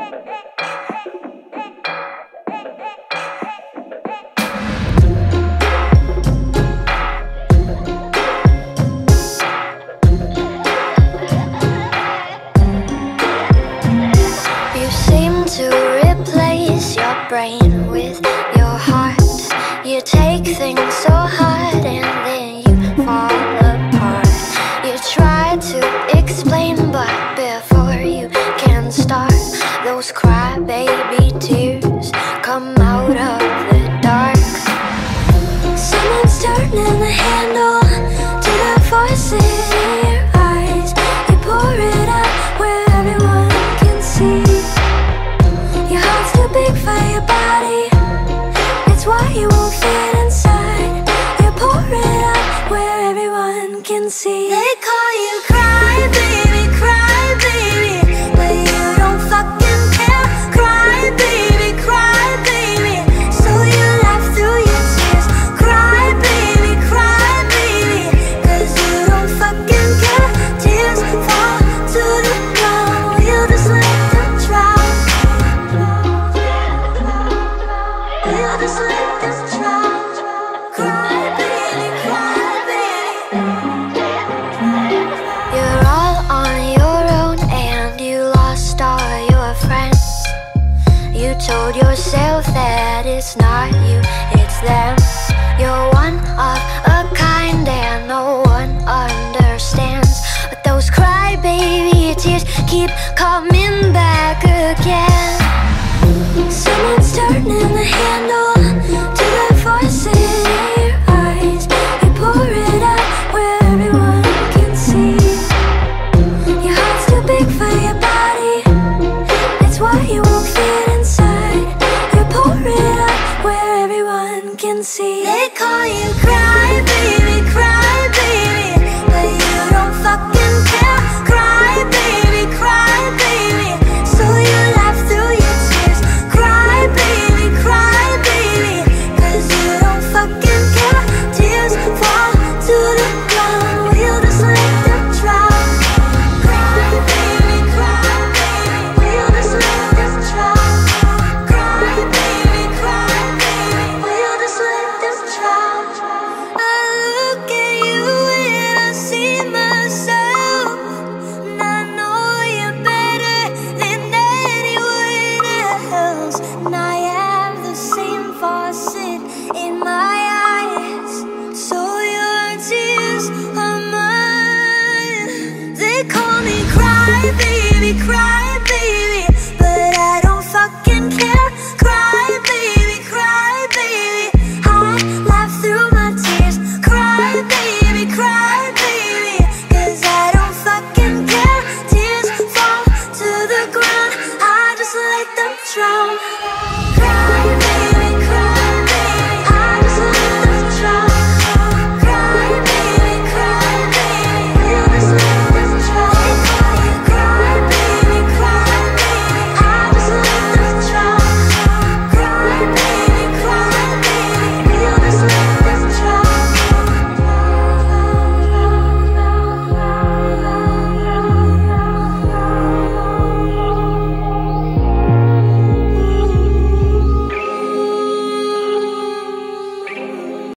Brain with your heart. You take things so hard and then you fall apart. You try to explain, but before you can start, those crybaby tears come out of the dark. Someone's turning the handle to the voices in your eyes. You pour it out where everyone can see. Your heart's too big for your body, it's why you won't fit inside. You pour it out where everyone can see. They call you cry baby, but you don't fucking care. Cry baby, so you laugh through your tears. Cry baby, cause you don't fucking care. Tears fall to the ground, you just let them drown. Just let this drown. Cry baby. You're all on your own and you lost all your friends. You told yourself that it's not you, it's them.